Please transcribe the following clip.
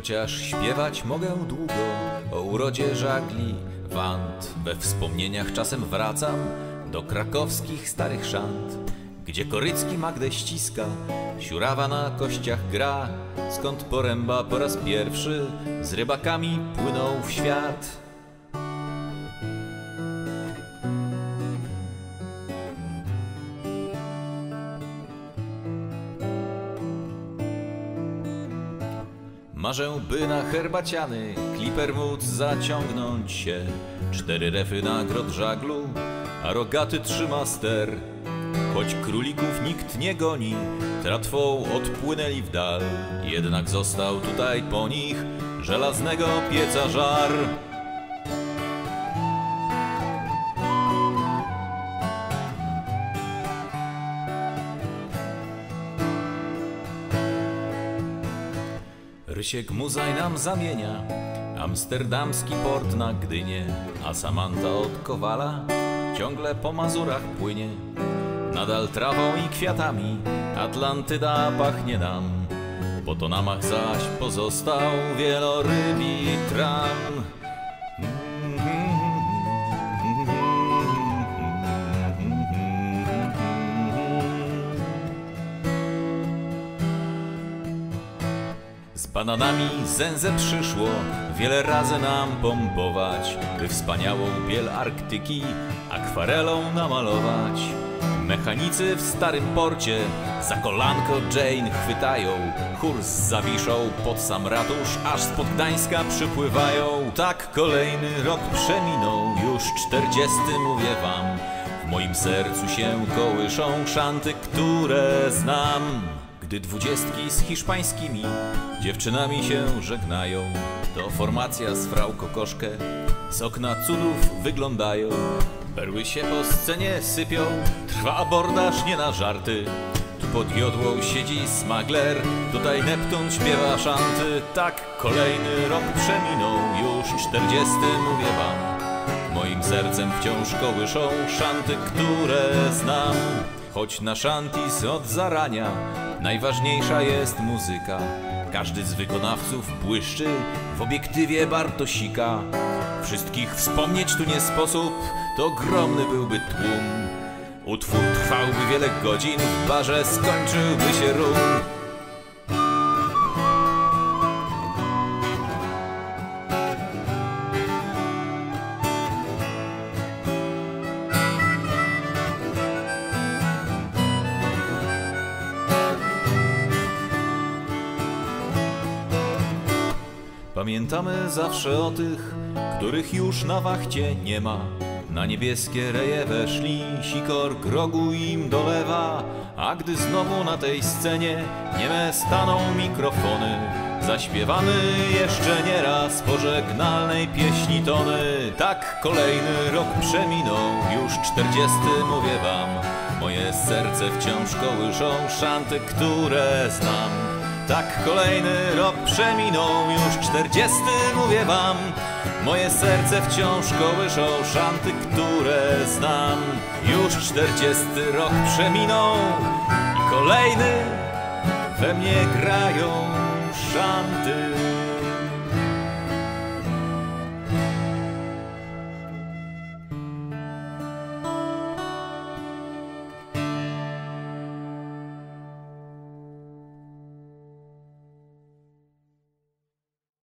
Chociaż śpiewać mogę długo o urodzie żagli wand, we wspomnieniach czasem wracam do krakowskich starych szant, gdzie Korycki Magdę ściska, Siurawa na kościach gra, skąd Poręba po raz pierwszy z rybakami płynął w świat. Marzę, by na herbaciany kliper móc zaciągnąć się. 4 refy na grot żaglu, a rogaty trzyma ster. Choć królików nikt nie goni, tratwą odpłynęli w dal. Jednak został tutaj po nich żelaznego pieca żar. Rysiek Muzaj nam zamienia amsterdamski port na Gdynię, a Samanta od Kowala ciągle po Mazurach płynie. Nadal trawą i kwiatami Atlantyda pachnie nam, po Tonamach zaś pozostał wielorybi tran. Z bananami zęzę przyszło wiele razy nam pompować, by wspaniałą biel Arktyki akwarelą namalować. Mechanicy w starym porcie za kolanko Jane chwytają, chór z Zawiszą pod sam ratusz aż spod Gdańska przypływają. Tak kolejny rok przeminął, już 40, mówię wam. W moim sercu się kołyszą szanty, które znam. Gdy 20 z hiszpańskimi dziewczynami się żegnają, to formacja z Frau Kokoszkę z okna cudów wyglądają. Perły się po scenie sypią, trwa abordaż nie na żarty. Tu pod jodłą siedzi smagler, tutaj Neptun śpiewa szanty. Tak kolejny rok przeminął, już 40, mówię wam. Moim sercem wciąż kołyszą szanty, które znam. Choć na szantis od zarania najważniejsza jest muzyka, każdy z wykonawców błyszczy w obiektywie Bartosika. Wszystkich wspomnieć tu nie sposób, to ogromny byłby tłum. Utwór trwałby wiele godzin, w barze skończyłby się rum. Pamiętamy zawsze o tych, których już na wachcie nie ma. Na niebieskie reje weszli, sikor grogu im dolewa. A gdy znowu na tej scenie nieme staną mikrofony, zaśpiewamy jeszcze nieraz pożegnalnej pieśni tony. Tak kolejny rok przeminął, już 40, mówię wam. Moje serce wciąż kołyszą szanty, które znam. Tak kolejny rok przeminął, już 40, mówię wam. Moje serce wciąż kołyszą szanty, które znam. Już 40 rok przeminął i kolejny we mnie grają szanty.